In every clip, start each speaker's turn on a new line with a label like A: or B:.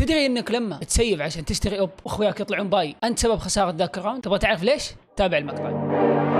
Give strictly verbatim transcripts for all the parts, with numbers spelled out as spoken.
A: تدري انك لما تسيف عشان تشتري اوب واخوياك يطلعون باي انت سبب خساره ذاك الراوند؟ تبغى تعرف ليش؟ تابع المقطع.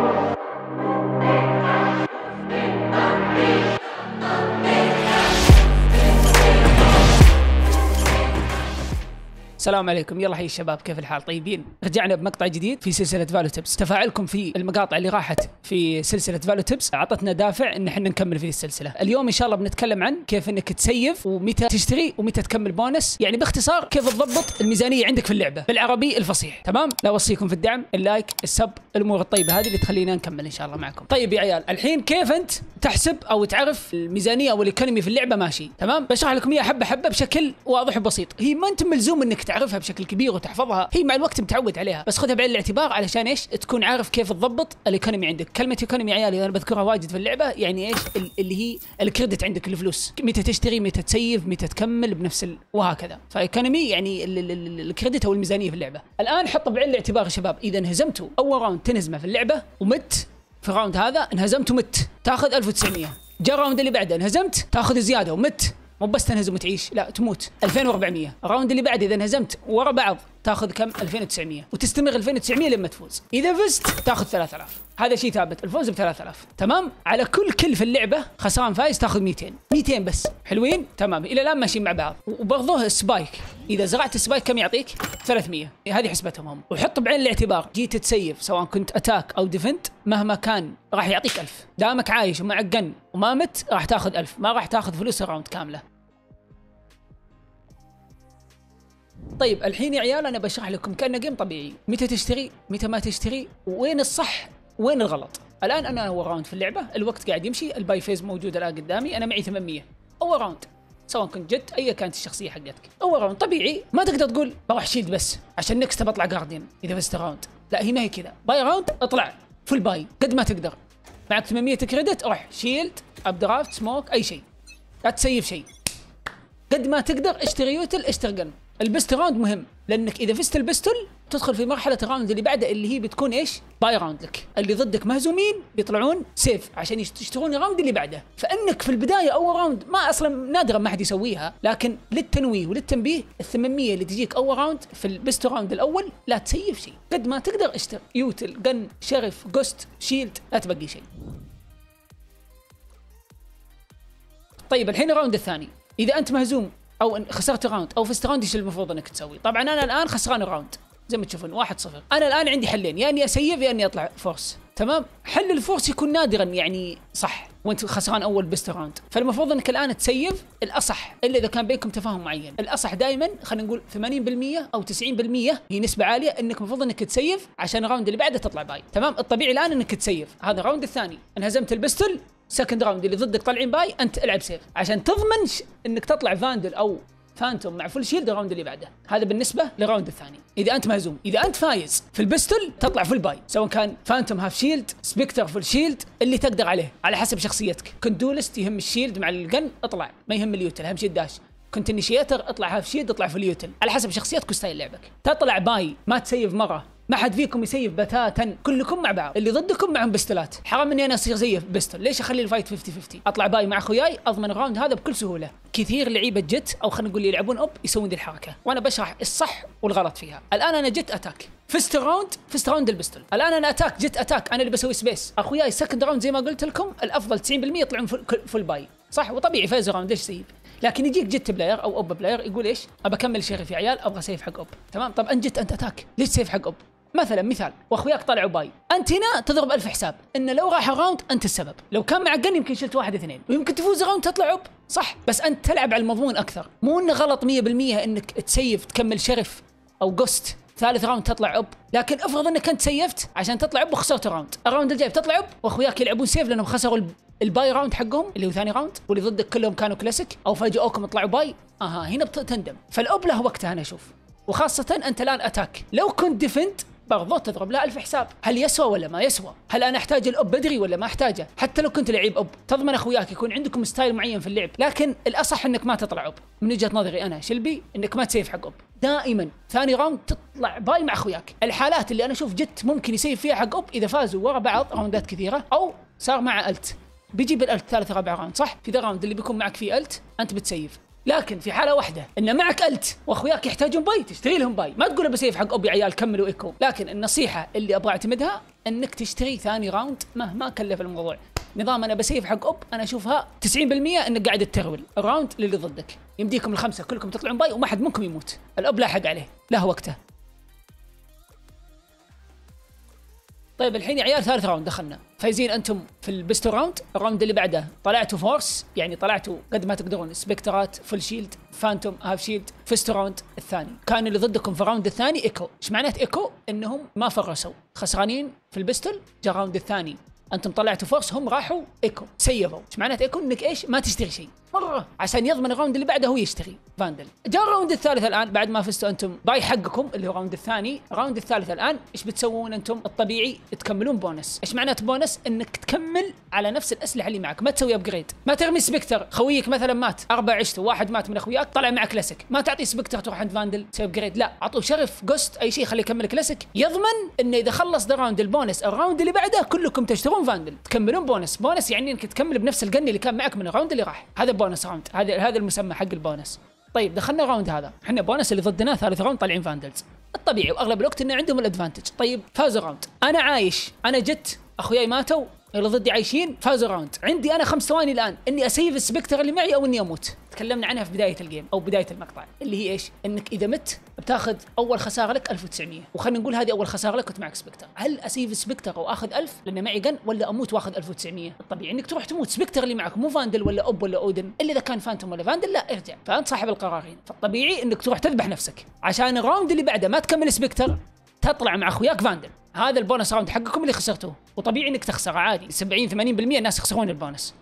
A: السلام عليكم، يلا حي الشباب، كيف الحال؟ طيبين؟ رجعنا بمقطع جديد في سلسلة فالو تيبس. تفاعلكم في المقاطع اللي راحت في سلسلة فالو تيبس عطتنا دافع ان احنا نكمل في السلسلة. اليوم ان شاء الله بنتكلم عن كيف انك تسيف ومتى تشتري ومتى تكمل بونس، يعني باختصار كيف تضبط الميزانية عندك في اللعبة بالعربي الفصيح. تمام؟ لا اوصيكم في الدعم، اللايك، السب، الامور الطيبة هذه اللي تخلينا نكمل ان شاء الله معكم. طيب يا عيال، الحين كيف انت تحسب او تعرف الميزانية او الايكونومي في اللعبة ماشي؟ تمام؟ بشرح لكم اياها حبة حبة بشكل واضح وبسيط. هي ما انت ملزوم انك تعرفها بشكل كبير وتحفظها، هي مع الوقت متعود عليها، بس خذها بعين الاعتبار علشان ايش؟ تكون عارف كيف تضبط الايكونومي عندك. كلمه ايكونومي يا عيالي انا بذكرها واجد في اللعبه، يعني ايش؟ اللي هي الكريدت عندك، الفلوس، متى تشتري، متى تسيف، متى تكمل بنفس ال... وهكذا. فايكونومي يعني الكريدت او الميزانيه في اللعبه. الان حطوا بعين الاعتبار يا شباب، اذا انهزمتوا اول راوند تنهزمه في اللعبه ومت في الراوند هذا، انهزمت ومت تاخذ ألف وتسعمية. جاء الراوند اللي بعده انهزمت تاخذ زياده ومت، مو بس تنهزم وتعيش، لا تموت، ألفين وأربعمية. الراوند اللي بعد اذا انهزمت ورا بعض تاخذ كم؟ ألفين وتسعمية، وتستمر ألفين وتسعمية لما تفوز. اذا فزت تاخذ ثلاثة آلاف، هذا شيء ثابت، الفوز ب ثلاثة آلاف. تمام؟ على كل كل في اللعبه خسران فايز تاخذ مئتين، مئتين بس. حلوين؟ تمام، الى الان ماشيين مع بعض. وبرضه السبايك، اذا زرعت السبايك كم يعطيك؟ ثلاثمية، هذه حسبتهم هم. وحط بعين الاعتبار جيت تسيف سواء كنت اتاك او ديفنت مهما كان راح يعطيك ألف، دامك عايش ومعك جن وما مت راح تاخذ ألف، ما راح تاخذ فلوس الراوند كامله. طيب الحين يا عيال انا بشرح لكم كأنه جيم طبيعي، متى تشتري، متى ما تشتري، وين الصح وين الغلط. الان انا اول راوند في اللعبه، الوقت قاعد يمشي، الباي فيز موجود الان قدامي، انا معي ثمانمية اول راوند، سواء كنت جت اي كانت الشخصيه حقتك. اول راوند طبيعي ما تقدر تقول بروح شيلد بس عشان نكست بطلع جارديان اذا فزت راوند، لا هي ما هي كذا. باي راوند اطلع فول باي قد ما تقدر، معك ثمانمية كريدت روح شيلد، اب درافت، سموك، اي شيء، لا تسيف شيء، قد ما تقدر اشتري يوتل، اشتري جن. البست راوند مهم، لانك اذا فزت البستل تدخل في مرحله الراوند اللي بعده اللي هي بتكون ايش؟ باي راوند لك، اللي ضدك مهزومين بيطلعون سيف عشان يشترون الراوند اللي بعده. فانك في البدايه اول راوند ما اصلا نادرا ما حد يسويها، لكن للتنويه وللتنبيه ال ثمانمية اللي تجيك اول راوند في البست راوند الاول لا تسيف شيء، قد ما تقدر اشتري يوتل، جن، شرف، جوست، شيلد، لا تبقي شيء. طيب الحين الراوند الثاني، اذا انت مهزوم او خسرت راوند او فزت راوند، ايش المفروض انك تسوي؟ طبعا انا الان خسران الراوند زي ما تشوفون واحد صفر، انا الان عندي حلين، يا اني اسيف يا اني اطلع فورس. تمام؟ حل الفورس يكون نادرا يعني صح وانت خسران اول بست راوند، فالمفروض انك الان تسيف الاصح، الا اذا كان بينكم تفاهم معين. الاصح دائما خلينا نقول ثمانين بالمية او تسعين بالمية، هي نسبه عاليه، انك المفروض انك تسيف عشان الراوند اللي بعده تطلع باي. تمام؟ الطبيعي الان انك تسيف، هذا الراوند الثاني انهزمت البستل، سكند راوند اللي ضدك طالعين باي انت العب سيف عشان تضمن انك تطلع فاندل او فانتوم مع فول شيلد الراوند اللي بعده. هذا بالنسبه للراوند الثاني اذا انت مهزوم. اذا انت فايز في البستل تطلع فول باي، سواء كان فانتوم هاف شيلد، سبكتر فول شيلد، اللي تقدر عليه على حسب شخصيتك. كنت دولست يهم الشيلد مع الجن اطلع، ما يهم اليوتل، اهم شيء الداش. كنت انيشيتر اطلع هاف شيلد، اطلع فول يوتل، على حسب شخصيتك وستايل لعبك. تطلع باي ما تسيف مره، ما حد فيكم يسيف بتاتا، كلكم مع بعض، اللي ضدكم معهم بستلات. حرام اني انا اصير زي بستل، ليش اخلي الفايت خمسين خمسين؟ اطلع باي مع اخوياي اضمن الراوند هذا بكل سهوله. كثير لعيبه جت او خلينا نقول يلعبون اوب يسوون ذي الحركه، وانا بشرح الصح والغلط فيها. الان انا جت اتاك، فزت الراوند، فزت راوند البستل. الان انا اتاك، جت اتاك، انا اللي بسوي سبيس. اخوياي سكند راوند زي ما قلت لكم الافضل تسعين بالمية يطلعون فول باي، صح؟ وطبيعي فاز راوند ليش سيف. لكن يجيك جت بلاير او اوب بلاير يقول ايش؟ ابى اكمل شرف يا عيال، ابغى سيف حق اوب. تمام؟ طب انت جت انت اتاك، ليش سيف حق اوب؟ مثلا مثال، واخوياك طلعوا باي، انت هنا تضرب ألف حساب ان لو راح الراوند انت السبب، لو كان معك جن يمكن شلت واحد اثنين ويمكن تفوز الراوند تطلع عب، صح؟ بس انت تلعب على المضمون اكثر، مو انه غلط مية بالمية انك تسيف تكمل شرف او جوست ثالث راوند تطلع عب، لكن افرض انك انت سيفت عشان تطلع عب وخسرت الراوند، الراوند الجاي بتطلع عب واخوياك يلعبون سيف لانهم خسروا الباي راوند حقهم اللي هو ثاني راوند، واللي ضدك كلهم كانوا كلاسيك او فاجئوكم طلعوا باي، اها هنا بتندم. فالاوب له وقتها انا اشوف، وخاصه انت الان اتاك، لو كنت ديفنت برضو تضرب له ألف حساب، هل يسوى ولا ما يسوى؟ هل انا احتاج الاب بدري ولا ما احتاجه؟ حتى لو كنت لعيب اب تضمن اخوياك يكون عندكم ستايل معين في اللعب، لكن الاصح انك ما تطلع اب. من وجهه نظري انا شلبي انك ما تسيف حق اب، دائما ثاني راوند تطلع باي مع اخوياك. الحالات اللي انا اشوف جت ممكن يسيف فيها حق اب اذا فازوا ورا بعض راوندات كثيره او صار مع الت، بيجيب الالت ثالث رابع راوند، صح؟ في ذا راوند اللي بيكون معك فيه الت انت بتسيف، لكن في حاله واحده ان معك الت واخوياك يحتاجون باي تشتري لهم باي، ما تقول بسيف حق ابي عيال كملوا ايكو. لكن النصيحه اللي ابغى اعتمدها انك تشتري ثاني راوند مهما كلف الموضوع. نظام انا بسيف حق اب انا اشوفها تسعين بالمئة انك قاعد تترول الراوند للي ضدك، يمديكم الخمسه كلكم تطلعون باي وما حد منكم يموت، الاب لاحق عليه له وقته. طيب الحين يا عيال ثالث راوند دخلنا، فايزين انتم في البستو راوند. الراوند اللي بعده طلعتوا فورس، يعني طلعتوا قد ما تقدرون سبكترات، فول شيلد، فانتوم، هاف شيلد. فزتوا راوند الثاني، كان اللي ضدكم في الراوند الثاني ايكو. ايش معنات ايكو؟ انهم ما فرسوا، خسرانين في البستل، جاء الراوند الثاني انتم طلعتوا فورس، هم راحوا ايكو سيفوا. ايش معنات ايكو؟ انك ايش؟ ما تشتري شيء مره عشان يضمن الراوند اللي بعده هو يشتري فاندل. جاء الراوند الثالث الان بعد ما فزتوا انتم باي حقكم اللي هو الراوند الثاني. الراوند الثالث الان ايش بتسوون انتم؟ الطبيعي تكملون بونس. ايش معنات بونس؟ انك تكمل على نفس الاسلحه اللي معك، ما تسوي ابجريد. ما ترمي سبكتر، خويك مثلا مات اربع عشته واحد مات من اخوياك طلع معك كلاسيك، ما تعطي سبكتر تروح عند فاندل تسوي ابجريد، لا اعطوه شرف جوست اي شيء خليه يكمل كلاسيك، يضمن انه اذا خلص ذا راوند البونس الراوند اللي بعده كلكم تشترون فاندل تكملون بونس. بونس يعني انك تكمل بنفس الجن اللي كان معك من الراوند اللي راح، هذا بونس راوند، هذا هذا المسمى حق البونس. طيب دخلنا الراوند هذا، احنا بونس اللي ضدنا ثالث راوند طالعين فاندلز، الطبيعي واغلب الوقت انه عندهم الادفانتج. طيب فازوا راوند، انا عايش، انا جت اخوياي ماتوا، اللي ضدي عايشين، فازوا راوند، عندي انا خمس ثواني الان اني اسيف السبكتر اللي معي او اني اموت. تكلمنا عنها في بدايه الجيم او بدايه المقطع، اللي هي ايش؟ انك اذا مت بتاخذ اول خساره لك ألف وتسعمئة، وخلينا نقول هذه اول خساره لك كنت معك سبكتر. هل اسيف سبكتر واخذ ألف لان معي جن، ولا اموت واخذ ألف وتسعمئة؟ الطبيعي انك تروح تموت، سبكتر اللي معك مو فاندل ولا اوب ولا اودن، الا اذا كان فانتوم ولا فاندل لا ارجع، فانت صاحب القرار هنا. فالطبيعي انك تروح تذبح نفسك عشان الراوند اللي بعده ما تكمل سبكتر، تطلع مع اخوياك فاندل. هذا البونس راوند حقكم اللي خسرتوه، وطبيعي انك تخسر عادي، سبعين ثمانين بالمئة الناس يخسرون البونس.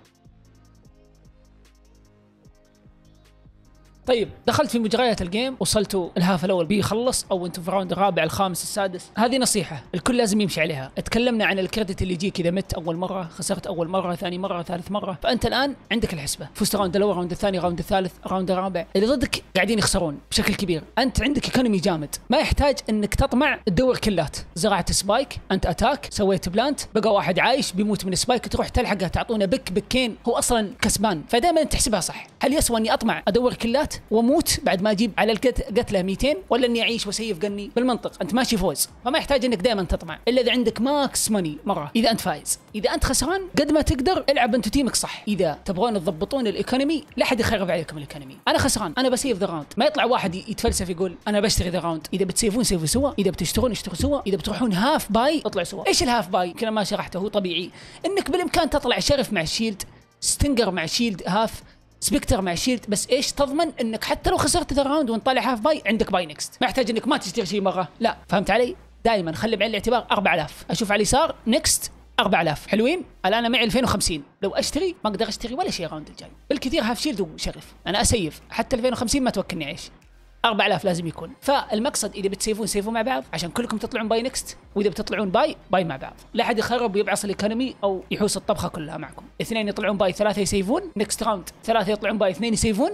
A: طيب دخلت في مجريات الجيم، وصلتوا الهاف الاول بيخلص او انتم في الراوند الرابع الخامس السادس، هذه نصيحه الكل لازم يمشي عليها. اتكلمنا عن الكريدت اللي يجيك اذا مت اول مره، خسرت اول مره، ثاني مره، ثالث مره، فانت الان عندك الحسبه، فزت راوند الاول، راوند الثاني، راوند الثالث، راوند الرابع، اللي ضدك قاعدين يخسرون بشكل كبير، انت عندك ايكونومي جامد، ما يحتاج انك تطمع تدور كلات. زرعت سبايك، انت اتاك، سويت بلانت، بقى واحد عايش بيموت من سبايك، تروح تلحقه تعطونه بك بكين، هو اصلا كسبان، فدائما تحسبها صح. هل يسوى اني اطمع ادور كلات واموت بعد ما اجيب على القتله مئتين، ولا اني اعيش وسيف قني؟ بالمنطق انت ماشي فوز، فما يحتاج انك دائما تطمع الا اذا عندك ماكس ماني مره. اذا انت فايز، اذا انت خسران قد ما تقدر العب انت تيمك صح. اذا تبغون تضبطون الايكونومي لا حد يخرب عليكم الايكونومي. انا خسران، انا بسيف ذا راوند، ما يطلع واحد يتفلسف يقول انا بشتري ذا راوند. اذا بتسيفون سيفوا سوا، اذا بتشترون اشتروا سوا، اذا بتروحون هاف باي اطلع سوا. ايش الهاف باي؟ كنا ما شرحته، هو طبيعي انك بالامكان تطلع شرف مع الشيلد، ستنجر مع شيلد هاف، سبكتر مع شيلد، بس ايش تضمن انك حتى لو خسرت ذا راوند ونطلع هاف باي عندك باي نكست، ما يحتاج انك ما تشتري شيء مره، لا فهمت علي؟ دائما خلي بعين الاعتبار أربعة آلاف، اشوف على اليسار نكست أربعة آلاف حلوين. الان انا معي ألفين وخمسين، لو اشتري ما اقدر اشتري ولا شيء راوند الجاي، بالكثير هاف شيلد وشرف، انا اسيف حتى ألفين وخمسين ما توكلني عيش، أربعة آلاف لازم يكون. فالمقصد اذا بتسيفون سيفوا مع بعض عشان كلكم تطلعون باي نكست، واذا بتطلعون باي باي مع بعض، لا حد يخرب ويبعص الايكونومي او يحوس الطبخه كلها معكم. اثنين يطلعون باي، ثلاثه يسيفون، نكست راوند ثلاثه يطلعون باي، اثنين يسيفون.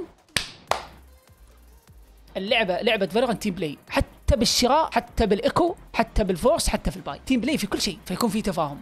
A: اللعبه لعبه فالورانت تيم بلاي، حتى بالشراء، حتى بالايكو، حتى بالفورس، حتى في الباي، تيم بلاي في كل شيء، فيكون في تفاهم.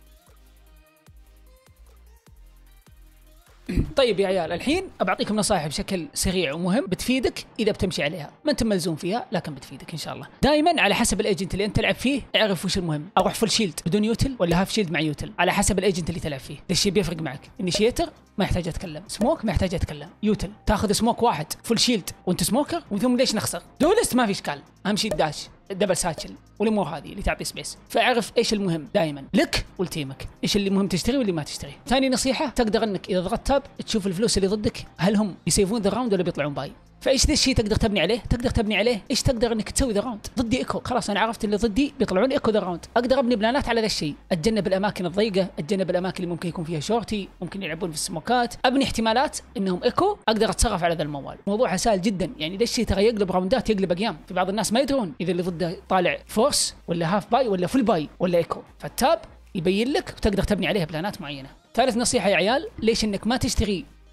A: طيب يا عيال الحين أبعطيكم نصائح بشكل سريع ومهم بتفيدك إذا بتمشي عليها، ما أنت ملزوم فيها لكن بتفيدك إن شاء الله. دائما على حسب الإيجنت اللي أنت تلعب فيه اعرف وش المهم، أروح فول شيلد بدون يوتل ولا هاف شيلد مع يوتل، على حسب الإيجنت اللي تلعب فيه، الشيء بيفرق معك. إنيشيتر ما يحتاج أتكلم، سموك ما يحتاج أتكلم، يوتل تاخذ سموك واحد فول شيلد وأنت سموكر، وثم ليش نخسر؟ دولست ما في إشكال، أهم شيء الداش، الدبل ساتشل والامور هذه اللي تعطي سبيس. فاعرف ايش المهم دائما لك ولتيمك، ايش اللي مهم تشتري واللي ما تشتري. ثاني نصيحه، تقدر انك اذا ضغطت تاب تشوف الفلوس اللي ضدك هل هم يسيفون ذا راوند ولا بيطلعون باي، فايش ذا الشيء تقدر تبني عليه، تقدر تبني عليه ايش تقدر انك تسوي ذا راوند. ضدي ايكو، خلاص انا عرفت اللي ضدي بيطلعون ايكو ذا راوند، اقدر ابني بلانات على ذا الشيء، اتجنب الاماكن الضيقه، اتجنب الاماكن اللي ممكن يكون فيها شورتي، ممكن يلعبون في السموكات، ابني احتمالات انهم ايكو، اقدر اتصرف على ذا الموال. موضوعها سهل جدا، يعني ذا الشيء ترى يقلب راوندات، يقلب ايام. في بعض الناس ما يدرون اذا اللي ضده طالع فورس ولا هاف باي ولا فول باي ولا ايكو، فالتاب يبين لك وتقدر تبني عليها بلانات معينه. ثالث نصيحه يا عيال، ليش انك ما تشتري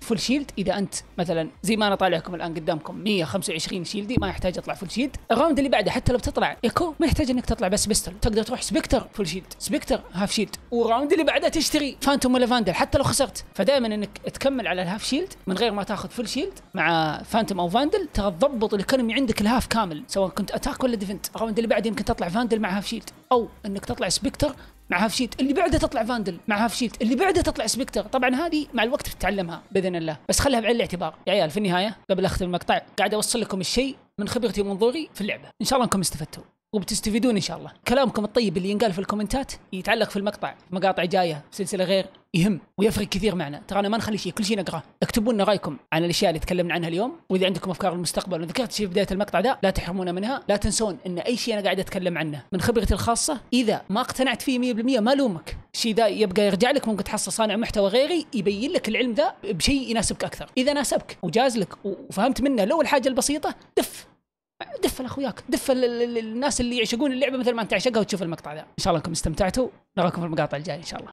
A: فول شيلد اذا انت مثلا زي ما انا طالع لكم الان قدامكم مية وخمسة وعشرين شيلدي، ما يحتاج اطلع فول شيلد. الراوند اللي بعده حتى لو بتطلع ايكو ما يحتاج انك تطلع بس بيستل، تقدر تروح سبكتر فول شيلد، سبكتر هاف شيلد، والراوند اللي بعده تشتري فانتوم ولا فاندل حتى لو خسرت. فدائما انك تكمل على الهاف شيلد من غير ما تاخذ فول شيلد مع فانتوم او فاندل، ترى تضبط الايكونومي عندك الهاف كامل سواء كنت اتاك ولا ديفنت. الراوند اللي بعده يمكن تطلع فاندل مع هاف شيلد، او انك تطلع سبكتر مع هاف شيلد، اللي بعده تطلع فاندل مع هاف شيلد، اللي بعده تطلع سبكتر. طبعا هذه مع الوقت بتتعلمها باذن الله، بس خليها بعين الاعتبار يا عيال. في النهايه قبل اختم المقطع قاعد اوصل لكم الشيء من خبرتي ومنظوري في اللعبه، ان شاء الله انكم استفدتوا وبتستفيدون ان شاء الله. كلامكم الطيب اللي ينقال في الكومنتات يتعلق في المقطع، مقاطع جايه في سلسله غير، يهم ويفرق كثير معنا. ترى انا ما نخلي شيء، كل شيء نقراه. اكتبوا لنا رايكم عن الاشياء اللي تكلمنا عنها اليوم، واذا عندكم افكار للمستقبل وذكرت شيء في بدايه المقطع ده لا تحرمونا منها. لا تنسون ان اي شيء انا قاعد اتكلم عنه من خبرتي الخاصه، اذا ما اقتنعت فيه مية بالمية ما لومك، الشيء ده يبقى يرجع لك. ممكن تحصل صانع محتوى غيري يبين لك العلم ده بشيء يناسبك اكثر. اذا ناسبك وجاز لك وفهمت منه لو الحاجه البسيطه، دف دف لاخوياك، دف الناس اللي يعشقون اللعبه مثل ما انت تعشقها وتشوف المقطع ده. ان شاء الله انكم استمتعتوا، نراكم في المقاطع الجايه ان شاء الله.